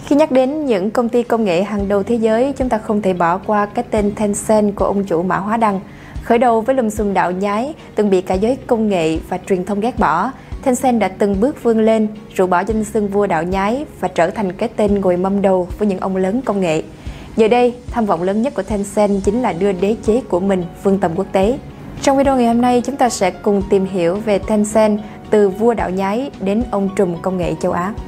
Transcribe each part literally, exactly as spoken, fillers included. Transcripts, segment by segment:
Khi nhắc đến những công ty công nghệ hàng đầu thế giới, chúng ta không thể bỏ qua cái tên Tencent của ông chủ Mã Hóa Đăng. Khởi đầu với lùm xùm đạo nhái, từng bị cả giới công nghệ và truyền thông ghét bỏ, Tencent đã từng bước vươn lên, rũ bỏ danh xưng vua đạo nhái và trở thành cái tên ngồi mâm đầu với những ông lớn công nghệ. Giờ đây, tham vọng lớn nhất của Tencent chính là đưa đế chế của mình vươn tầm quốc tế. Trong video ngày hôm nay, chúng ta sẽ cùng tìm hiểu về Tencent từ vua đạo nhái đến ông trùm công nghệ châu Á.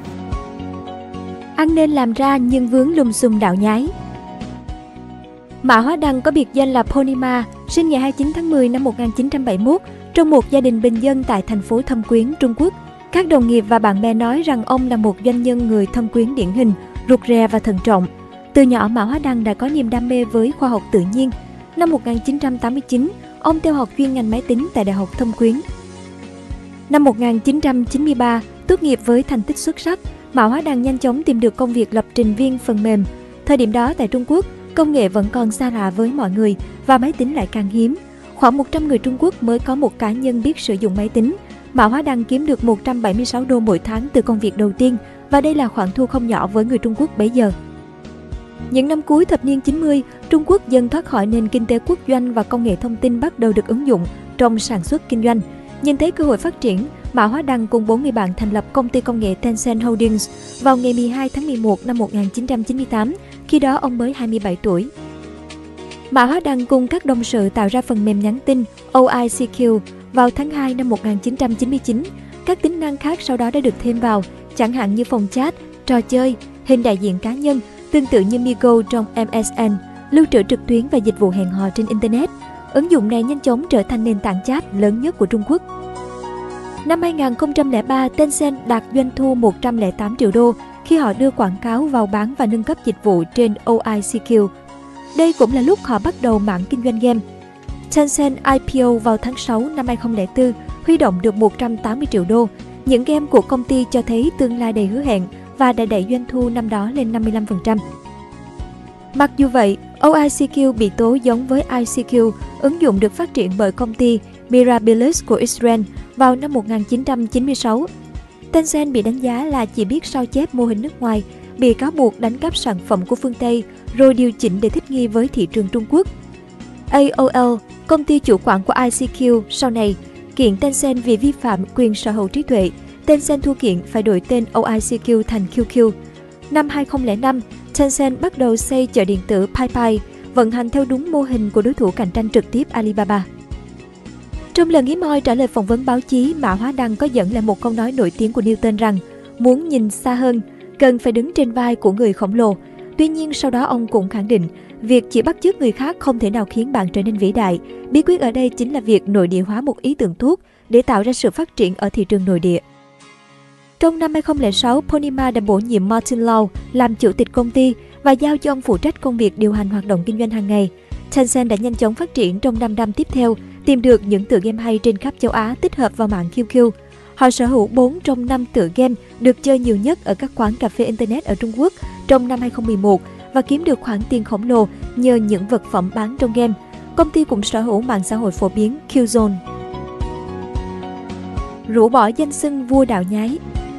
Ăn nên làm ra nhưng vướng lùm xùm đạo nhái. Mã Hóa Đăng có biệt danh là Ponima, sinh ngày hai mươi chín tháng mười năm một nghìn chín trăm bảy mươi mốt trong một gia đình bình dân tại thành phố Thâm Quyến, Trung Quốc. Các đồng nghiệp và bạn bè nói rằng ông là một doanh nhân người Thâm Quyến điển hình, rụt rè và thận trọng. Từ nhỏ, Mã Hóa Đăng đã có niềm đam mê với khoa học tự nhiên. Năm một nghìn chín trăm tám mươi chín, ông theo học chuyên ngành máy tính tại Đại học Thâm Quyến. Năm một nghìn chín trăm chín mươi ba, tốt nghiệp với thành tích xuất sắc, Mã Hóa Đăng nhanh chóng tìm được công việc lập trình viên phần mềm. Thời điểm đó tại Trung Quốc, công nghệ vẫn còn xa lạ với mọi người và máy tính lại càng hiếm. Khoảng một trăm người Trung Quốc mới có một cá nhân biết sử dụng máy tính. Mã Hóa Đăng kiếm được một trăm bảy mươi sáu đô mỗi tháng từ công việc đầu tiên và đây là khoản thu không nhỏ với người Trung Quốc bấy giờ. Những năm cuối thập niên chín mươi, Trung Quốc dần thoát khỏi nền kinh tế quốc doanh và công nghệ thông tin bắt đầu được ứng dụng trong sản xuất kinh doanh. Nhìn thấy cơ hội phát triển, Mã Hóa Đăng cùng bốn người bạn thành lập công ty công nghệ Tencent Holdings vào ngày mười hai tháng mười một năm một nghìn chín trăm chín mươi tám, khi đó ông mới hai mươi bảy tuổi. Mã Hóa Đăng cùng các đồng sự tạo ra phần mềm nhắn tin O I C Q vào tháng hai năm một nghìn chín trăm chín mươi chín. Các tính năng khác sau đó đã được thêm vào, chẳng hạn như phòng chat, trò chơi, hình đại diện cá nhân, tương tự như Migo trong M S N, lưu trữ trực tuyến và dịch vụ hẹn hò trên Internet. Ứng dụng này nhanh chóng trở thành nền tảng chat lớn nhất của Trung Quốc. Năm hai nghìn không trăm lẻ ba, Tencent đạt doanh thu một trăm lẻ tám triệu đô khi họ đưa quảng cáo vào bán và nâng cấp dịch vụ trên O I C Q. Đây cũng là lúc họ bắt đầu mảng kinh doanh game. Tencent I P O vào tháng sáu năm hai nghìn không trăm lẻ bốn, huy động được một trăm tám mươi triệu đô. Những game của công ty cho thấy tương lai đầy hứa hẹn và đã đẩy doanh thu năm đó lên năm mươi lăm phần trăm. Mặc dù vậy, O I C Q bị tố giống với I C Q, ứng dụng được phát triển bởi công ty Mirabilis của Israel vào năm một nghìn chín trăm chín mươi sáu. Tencent bị đánh giá là chỉ biết sao chép mô hình nước ngoài, bị cáo buộc đánh cắp sản phẩm của phương Tây rồi điều chỉnh để thích nghi với thị trường Trung Quốc. A O L, công ty chủ quản của I C Q, sau này kiện Tencent vì vi phạm quyền sở hữu trí tuệ. Tencent thua kiện phải đổi tên O I C Q thành Q Q. Năm hai nghìn không trăm lẻ năm, Tencent bắt đầu xây chợ điện tử PayPay, vận hành theo đúng mô hình của đối thủ cạnh tranh trực tiếp Alibaba. Trong lần hiếm hoi trả lời phỏng vấn báo chí, Mã Hóa Đăng có dẫn lại một câu nói nổi tiếng của Newton rằng muốn nhìn xa hơn, cần phải đứng trên vai của người khổng lồ. Tuy nhiên sau đó ông cũng khẳng định, việc chỉ bắt chước người khác không thể nào khiến bạn trở nên vĩ đại. Bí quyết ở đây chính là việc nội địa hóa một ý tưởng tốt để tạo ra sự phát triển ở thị trường nội địa. Trong năm hai nghìn không trăm lẻ sáu, Ponima đã bổ nhiệm Martin Lau làm chủ tịch công ty và giao cho ông phụ trách công việc điều hành hoạt động kinh doanh hàng ngày. Tencent đã nhanh chóng phát triển trong năm năm tiếp theo, tìm được những tựa game hay trên khắp châu Á tích hợp vào mạng Q Q. Họ sở hữu bốn trong năm tựa game được chơi nhiều nhất ở các quán cà phê Internet ở Trung Quốc trong năm hai nghìn không trăm mười một và kiếm được khoản tiền khổng lồ nhờ những vật phẩm bán trong game. Công ty cũng sở hữu mạng xã hội phổ biến Qzone. Rũ bỏ danh xưng vua đạo nhái.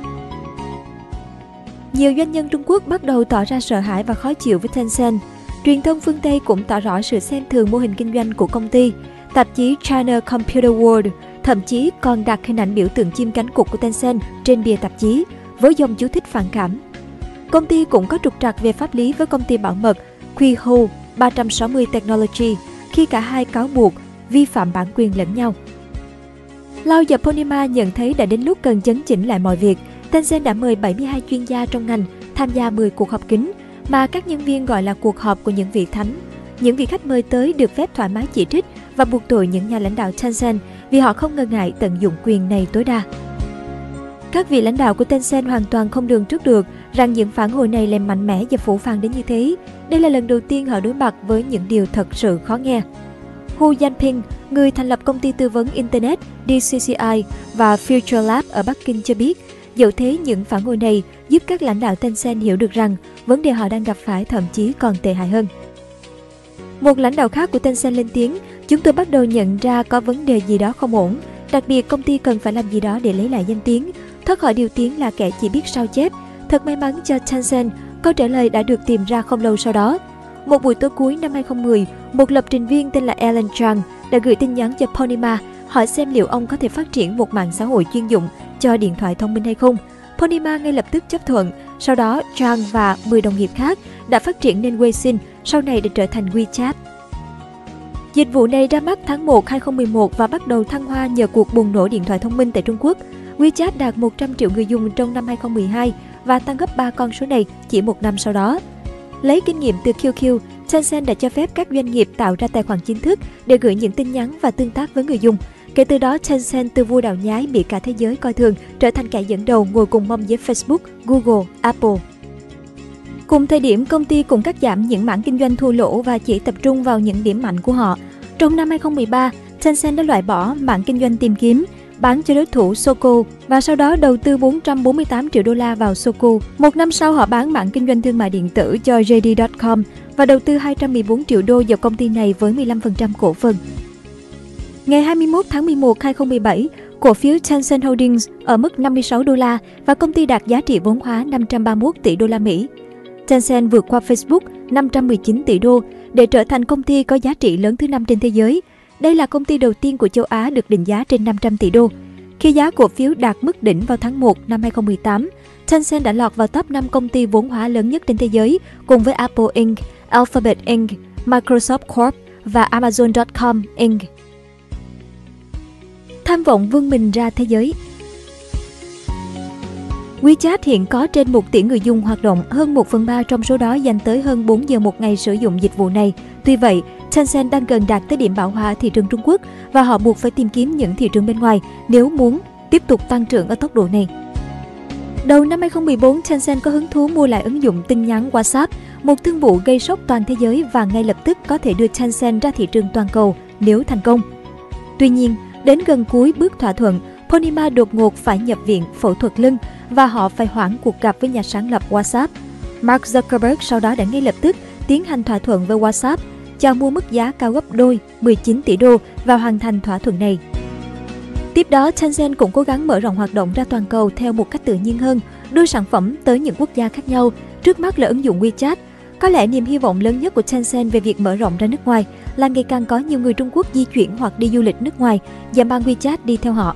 Nhiều doanh nhân Trung Quốc bắt đầu tỏ ra sợ hãi và khó chịu với Tencent. Truyền thông phương Tây cũng tỏ rõ sự xem thường mô hình kinh doanh của công ty. Tạp chí China Computer World thậm chí còn đặt hình ảnh biểu tượng chim cánh cụt của Tencent trên bìa tạp chí với dòng chú thích phản cảm. Công ty cũng có trục trặc về pháp lý với công ty bảo mật Qihu ba trăm sáu mươi Technology khi cả hai cáo buộc vi phạm bản quyền lẫn nhau. Lau và Ponima nhận thấy đã đến lúc cần chấn chỉnh lại mọi việc. Tencent đã mời bảy mươi hai chuyên gia trong ngành tham gia mười cuộc họp kín mà các nhân viên gọi là cuộc họp của những vị thánh. Những vị khách mời tới được phép thoải mái chỉ trích và buộc tội những nhà lãnh đạo Tencent vì họ không ngần ngại tận dụng quyền này tối đa. Các vị lãnh đạo của Tencent hoàn toàn không lường trước được rằng những phản hồi này lại mạnh mẽ và phũ phàng đến như thế. Đây là lần đầu tiên họ đối mặt với những điều thật sự khó nghe. Hu Yanping, người thành lập công ty tư vấn Internet D C C I và Future Lab ở Bắc Kinh cho biết, dẫu thế những phản hồi này giúp các lãnh đạo Tencent hiểu được rằng vấn đề họ đang gặp phải thậm chí còn tệ hại hơn. Một lãnh đạo khác của Tencent lên tiếng, chúng tôi bắt đầu nhận ra có vấn đề gì đó không ổn. Đặc biệt công ty cần phải làm gì đó để lấy lại danh tiếng, thoát khỏi điều tiếng là kẻ chỉ biết sao chép. Thật may mắn cho Tencent, câu trả lời đã được tìm ra không lâu sau đó. Một buổi tối cuối năm hai không một không, một lập trình viên tên là Alan Chang đã gửi tin nhắn cho Ponyma hỏi xem liệu ông có thể phát triển một mạng xã hội chuyên dụng cho điện thoại thông minh hay không. Ponyma ngay lập tức chấp thuận. Sau đó, Chang và mười đồng nghiệp khác đã phát triển nên Weixin, sau này để trở thành WeChat. Dịch vụ này ra mắt tháng một năm hai không một một và bắt đầu thăng hoa nhờ cuộc bùng nổ điện thoại thông minh tại Trung Quốc. WeChat đạt một trăm triệu người dùng trong năm hai không một hai và tăng gấp ba con số này chỉ một năm sau đó. Lấy kinh nghiệm từ Q Q, Tencent đã cho phép các doanh nghiệp tạo ra tài khoản chính thức để gửi những tin nhắn và tương tác với người dùng. Kể từ đó, Tencent từ vua đạo nhái bị cả thế giới coi thường trở thành kẻ dẫn đầu ngồi cùng mâm với Facebook, Google, Apple. Cùng thời điểm, công ty cũng cắt giảm những mảng kinh doanh thua lỗ và chỉ tập trung vào những điểm mạnh của họ. Trong năm hai không một ba, Tencent đã loại bỏ mảng kinh doanh tìm kiếm, bán cho đối thủ Soko và sau đó đầu tư bốn trăm bốn mươi tám triệu đô la vào Soko. Một năm sau, họ bán mảng kinh doanh thương mại điện tử cho J D chấm com và đầu tư hai trăm mười bốn triệu đô vào công ty này với mười lăm phần trăm cổ phần. Ngày hai mươi mốt tháng mười một năm hai không một bảy, cổ phiếu Tencent Holdings ở mức năm mươi sáu đô la và công ty đạt giá trị vốn hóa năm trăm ba mươi mốt tỷ đô la Mỹ. Tencent vượt qua Facebook năm trăm mười chín tỷ đô để trở thành công ty có giá trị lớn thứ năm trên thế giới. Đây là công ty đầu tiên của châu Á được định giá trên năm trăm tỷ đô. Khi giá cổ phiếu đạt mức đỉnh vào tháng một năm hai không một tám, Tencent đã lọt vào top năm công ty vốn hóa lớn nhất trên thế giới cùng với Apple Incorporated, Alphabet Incorporated, Microsoft Corp và Amazon chấm com Incorporated. Tham vọng vươn mình ra thế giới. WeChat hiện có trên một tỷ người dùng hoạt động, hơn một phần ba trong số đó dành tới hơn bốn giờ một ngày sử dụng dịch vụ này. Tuy vậy, Tencent đang gần đạt tới điểm bão hòa thị trường Trung Quốc và họ buộc phải tìm kiếm những thị trường bên ngoài nếu muốn tiếp tục tăng trưởng ở tốc độ này. Đầu năm hai không một bốn, Tencent có hứng thú mua lại ứng dụng tin nhắn WhatsApp, một thương vụ gây sốc toàn thế giới và ngay lập tức có thể đưa Tencent ra thị trường toàn cầu nếu thành công. Tuy nhiên, đến gần cuối bước thỏa thuận, Ponyma đột ngột phải nhập viện phẫu thuật lưng và họ phải hoãn cuộc gặp với nhà sáng lập WhatsApp. Mark Zuckerberg sau đó đã ngay lập tức tiến hành thỏa thuận với WhatsApp, chào mua mức giá cao gấp đôi mười chín tỷ đô và hoàn thành thỏa thuận này. Tiếp đó, Tencent cũng cố gắng mở rộng hoạt động ra toàn cầu theo một cách tự nhiên hơn, đưa sản phẩm tới những quốc gia khác nhau, trước mắt là ứng dụng WeChat. Có lẽ niềm hy vọng lớn nhất của Tencent về việc mở rộng ra nước ngoài là ngày càng có nhiều người Trung Quốc di chuyển hoặc đi du lịch nước ngoài và mang WeChat đi theo họ.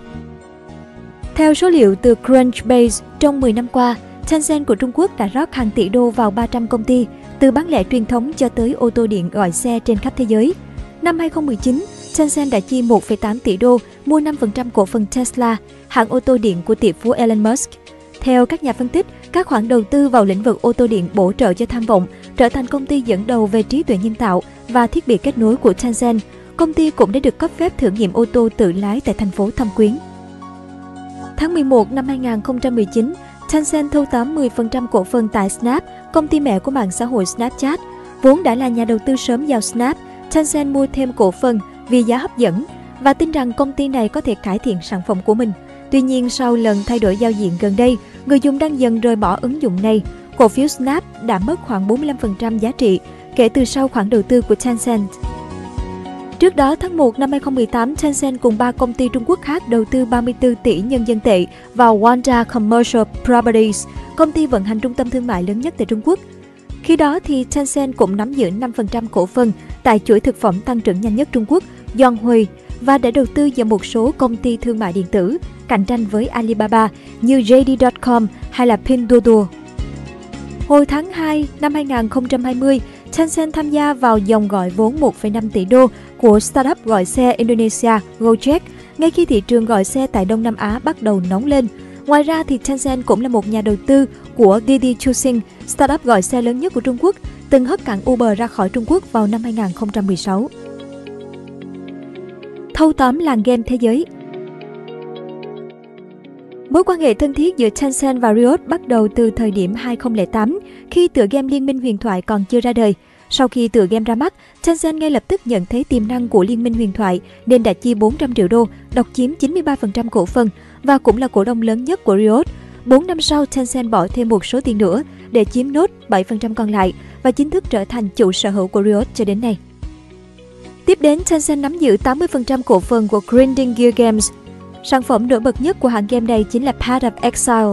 Theo số liệu từ Crunchbase, trong mười năm qua, Tencent của Trung Quốc đã rót hàng tỷ đô vào ba trăm công ty, từ bán lẻ truyền thống cho tới ô tô điện gọi xe trên khắp thế giới. Năm hai không một chín, Tencent đã chi một phẩy tám tỷ đô mua năm phần trăm cổ phần Tesla, hãng ô tô điện của tỷ phú Elon Musk. Theo các nhà phân tích, các khoản đầu tư vào lĩnh vực ô tô điện bổ trợ cho tham vọng trở thành công ty dẫn đầu về trí tuệ nhân tạo và thiết bị kết nối của Tencent. Công ty cũng đã được cấp phép thử nghiệm ô tô tự lái tại thành phố Thâm Quyến. Tháng mười một năm hai không một chín, Tencent thâu tóm mười phần trăm cổ phần tại Snap, công ty mẹ của mạng xã hội Snapchat. Vốn đã là nhà đầu tư sớm vào Snap, Tencent mua thêm cổ phần vì giá hấp dẫn và tin rằng công ty này có thể cải thiện sản phẩm của mình. Tuy nhiên, sau lần thay đổi giao diện gần đây, người dùng đang dần rời bỏ ứng dụng này. Cổ phiếu Snap đã mất khoảng bốn mươi lăm phần trăm giá trị kể từ sau khoản đầu tư của Tencent. Trước đó, tháng một năm hai không một tám, Tencent cùng ba công ty Trung Quốc khác đầu tư ba mươi tư tỷ nhân dân tệ vào Wanda Commercial Properties, công ty vận hành trung tâm thương mại lớn nhất tại Trung Quốc. Khi đó, thì Tencent cũng nắm giữ năm phần trăm cổ phần tại chuỗi thực phẩm tăng trưởng nhanh nhất Trung Quốc, Yonghui, và đã đầu tư vào một số công ty thương mại điện tử, cạnh tranh với Alibaba như J D chấm com hay là Pinduoduo. Hồi tháng hai năm hai không hai không, Tencent tham gia vào dòng gọi vốn một phẩy năm tỷ đô của startup gọi xe Indonesia Gojek, ngay khi thị trường gọi xe tại Đông Nam Á bắt đầu nóng lên. Ngoài ra, thì Tencent cũng là một nhà đầu tư của Didi Chuxing, startup gọi xe lớn nhất của Trung Quốc, từng hất cẳng Uber ra khỏi Trung Quốc vào năm hai không một sáu. Thâu tóm làng game thế giới. Mối quan hệ thân thiết giữa Tencent và Riot bắt đầu từ thời điểm hai không không tám, khi tựa game Liên minh huyền thoại còn chưa ra đời. Sau khi tựa game ra mắt, Tencent ngay lập tức nhận thấy tiềm năng của Liên minh huyền thoại nên đã chi bốn trăm triệu đô, độc chiếm chín mươi ba phần trăm cổ phần và cũng là cổ đông lớn nhất của Riot. bốn năm sau, Tencent bỏ thêm một số tiền nữa để chiếm nốt bảy phần trăm còn lại và chính thức trở thành chủ sở hữu của Riot cho đến nay. Tiếp đến, Tencent nắm giữ tám mươi phần trăm cổ phần của Grinding Gear Games. Sản phẩm nổi bật nhất của hãng game này chính là Path of Exile,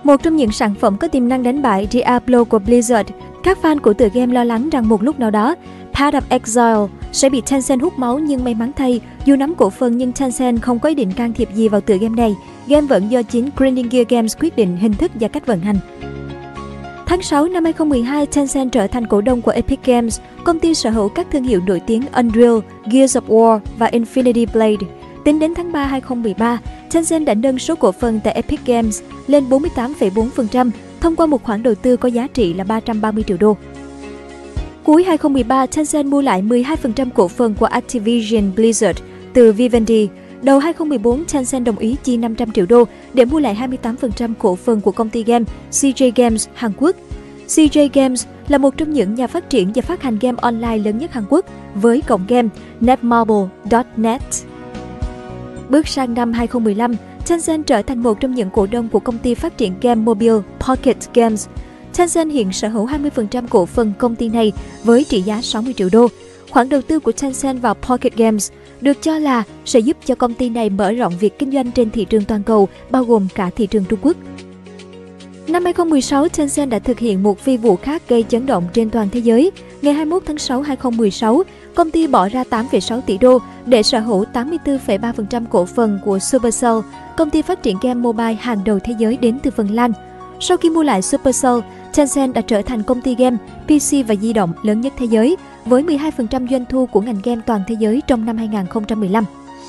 Một trong những sản phẩm có tiềm năng đánh bại Diablo của Blizzard, các fan của tựa game lo lắng rằng một lúc nào đó, Path of Exile sẽ bị Tencent hút máu, nhưng may mắn thay, dù nắm cổ phần nhưng Tencent không có ý định can thiệp gì vào tựa game này. Game vẫn do chính Grinding Gear Games quyết định hình thức và cách vận hành. Tháng sáu năm hai không một hai, Tencent trở thành cổ đông của Epic Games, công ty sở hữu các thương hiệu nổi tiếng Unreal, Gears of War và Infinity Blade. Tính đến tháng ba năm hai không một ba, Tencent đã nâng số cổ phần tại Epic Games lên bốn mươi tám phẩy bốn phần trăm thông qua một khoản đầu tư có giá trị là ba trăm ba mươi triệu đô. Cuối hai không một ba, Tencent mua lại mười hai phần trăm cổ phần của Activision Blizzard từ Vivendi. Đầu hai không một bốn, Tencent đồng ý chi năm trăm triệu đô để mua lại hai mươi tám phần trăm cổ phần của công ty game xê gi Games Hàn Quốc. xê gi Games là một trong những nhà phát triển và phát hành game online lớn nhất Hàn Quốc với cổng game netmarble chấm net. Bước sang năm hai không một lăm, Tencent trở thành một trong những cổ đông của công ty phát triển game mobile Pocket Games. Tencent hiện sở hữu hai mươi phần trăm cổ phần công ty này với trị giá sáu mươi triệu đô. Khoản đầu tư của Tencent vào Pocket Games được cho là sẽ giúp cho công ty này mở rộng việc kinh doanh trên thị trường toàn cầu, bao gồm cả thị trường Trung Quốc. Năm hai không một sáu, Tencent đã thực hiện một phi vụ khác gây chấn động trên toàn thế giới. Ngày hai mươi mốt tháng sáu năm hai không một sáu, công ty bỏ ra tám phẩy sáu tỷ đô để sở hữu tám mươi tư phẩy ba phần trăm cổ phần của Supercell, công ty phát triển game mobile hàng đầu thế giới đến từ Phần Lan. Sau khi mua lại Supercell, Tencent đã trở thành công ty game, pê xê và di động lớn nhất thế giới, với mười hai phần trăm doanh thu của ngành game toàn thế giới trong năm hai không một lăm.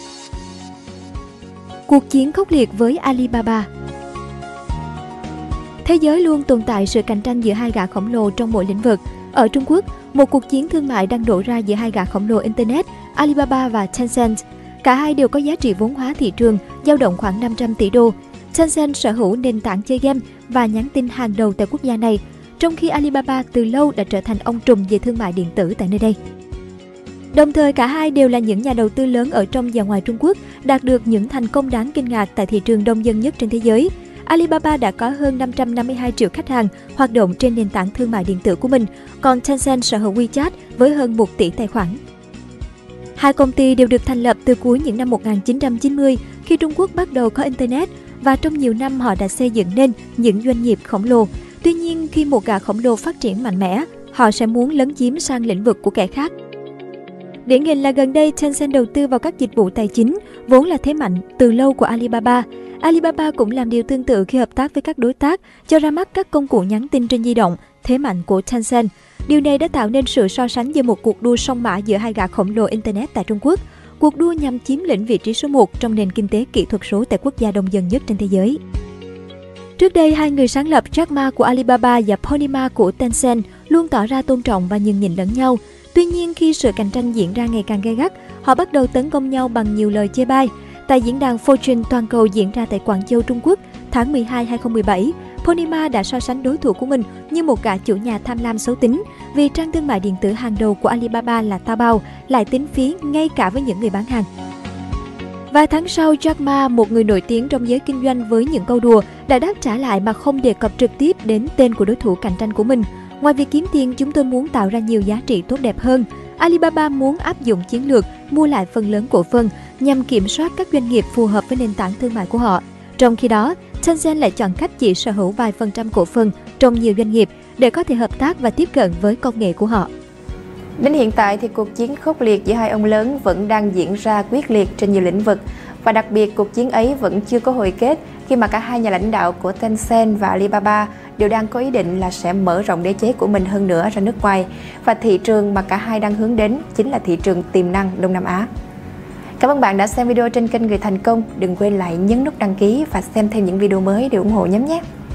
Cuộc chiến khốc liệt với Alibaba. Thế giới luôn tồn tại sự cạnh tranh giữa hai gã khổng lồ trong mỗi lĩnh vực. Ở Trung Quốc, một cuộc chiến thương mại đang nổ ra giữa hai gã khổng lồ Internet, Alibaba và Tencent. Cả hai đều có giá trị vốn hóa thị trường dao động khoảng năm trăm tỷ đô. Tencent sở hữu nền tảng chơi game và nhắn tin hàng đầu tại quốc gia này, trong khi Alibaba từ lâu đã trở thành ông trùm về thương mại điện tử tại nơi đây. Đồng thời, cả hai đều là những nhà đầu tư lớn ở trong và ngoài Trung Quốc, đạt được những thành công đáng kinh ngạc tại thị trường đông dân nhất trên thế giới. Alibaba đã có hơn năm trăm năm mươi hai triệu khách hàng hoạt động trên nền tảng thương mại điện tử của mình, còn Tencent sở hữu WeChat với hơn một tỷ tài khoản. Hai công ty đều được thành lập từ cuối những năm một nghìn chín trăm chín mươi, khi Trung Quốc bắt đầu có Internet, và trong nhiều năm họ đã xây dựng nên những doanh nghiệp khổng lồ. Tuy nhiên, khi một gã khổng lồ phát triển mạnh mẽ, họ sẽ muốn lấn chiếm sang lĩnh vực của kẻ khác. Điển hình là gần đây, Tencent đầu tư vào các dịch vụ tài chính, vốn là thế mạnh từ lâu của Alibaba. Alibaba cũng làm điều tương tự khi hợp tác với các đối tác, cho ra mắt các công cụ nhắn tin trên di động, thế mạnh của Tencent. Điều này đã tạo nên sự so sánh giữa một cuộc đua song mã giữa hai gã khổng lồ Internet tại Trung Quốc. Cuộc đua nhằm chiếm lĩnh vị trí số một trong nền kinh tế kỹ thuật số tại quốc gia đông dân nhất trên thế giới. Trước đây, hai người sáng lập Jack Ma của Alibaba và Pony Ma của Tencent luôn tỏ ra tôn trọng và nhường nhịn lẫn nhau. Tuy nhiên, khi sự cạnh tranh diễn ra ngày càng gay gắt, họ bắt đầu tấn công nhau bằng nhiều lời chê bai. Tại diễn đàn Fortune toàn cầu diễn ra tại Quảng Châu, Trung Quốc, tháng mười hai năm hai không một bảy, Pony Ma đã so sánh đối thủ của mình như một gã chủ nhà tham lam xấu tính, vì trang thương mại điện tử hàng đầu của Alibaba là Taobao lại tính phí ngay cả với những người bán hàng. Vài tháng sau, Jack Ma, một người nổi tiếng trong giới kinh doanh với những câu đùa, đã đáp trả lại mà không đề cập trực tiếp đến tên của đối thủ cạnh tranh của mình. Ngoài việc kiếm tiền, chúng tôi muốn tạo ra nhiều giá trị tốt đẹp hơn. Alibaba muốn áp dụng chiến lược mua lại phần lớn cổ phần nhằm kiểm soát các doanh nghiệp phù hợp với nền tảng thương mại của họ. Trong khi đó, Tencent lại chọn cách chỉ sở hữu vài phần trăm cổ phần trong nhiều doanh nghiệp để có thể hợp tác và tiếp cận với công nghệ của họ. Đến hiện tại thì cuộc chiến khốc liệt giữa hai ông lớn vẫn đang diễn ra quyết liệt trên nhiều lĩnh vực, và đặc biệt cuộc chiến ấy vẫn chưa có hồi kết khi mà cả hai nhà lãnh đạo của Tencent và Alibaba đều đang có ý định là sẽ mở rộng đế chế của mình hơn nữa ra nước ngoài, và thị trường mà cả hai đang hướng đến chính là thị trường tiềm năng Đông Nam Á. Cảm ơn bạn đã xem video trên kênh Người Thành Công. Đừng quên lại nhấn nút đăng ký và xem thêm những video mới để ủng hộ nhóm nhé.